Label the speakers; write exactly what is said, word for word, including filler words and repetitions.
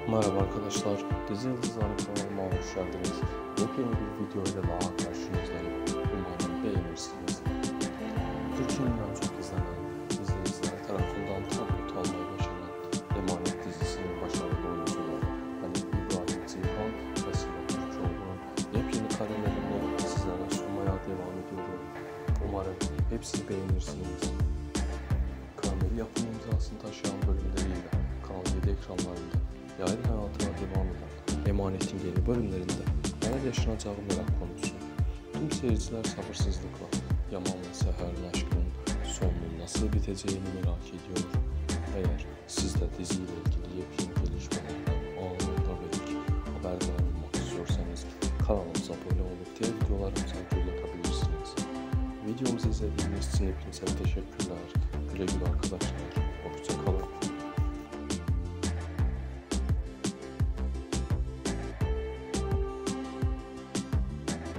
Speaker 1: Merhaba arkadaşlar, Dizi Yıldızları kanalıma hoş geldiniz. Yepyeni bir video ile daha karşınızdayım. Umarım beğenirsiniz. Türkiye'nin en çok izlenen izleyiciler tarafından tabut almaya başlanan Emanet dizisinin başarılı oyuncuları Ali İbrahim Ceyhan ve Sıla Türkoğlu'nun yepyeni karelerini sizlere sunmaya devam ediyorum. Umarım hepsini beğenirsiniz. Kamil yapım imzasını taşıyan bölümleriyle Kanal yedi ekranlarında yayın hayatına devam eden Emanet'in yeni bölümlerinde neler yaşanacağı merak konusu. Tüm seyirciler sabırsızlıkla Yaman ve Seher'in aşkının sonunun nasıl biteceğini merak ediyor. Eğer siz de diziyle ilgili yepyeni gelişmelerden anında ve ilk haberdar olmak istiyorsanız kanalımıza abone olup diğer videolarımıza göz atabilirsiniz. Videomuzu izlediğiniz için hepinize teşekkürler. Güle güle arkadaşlar. Hoşça kalın.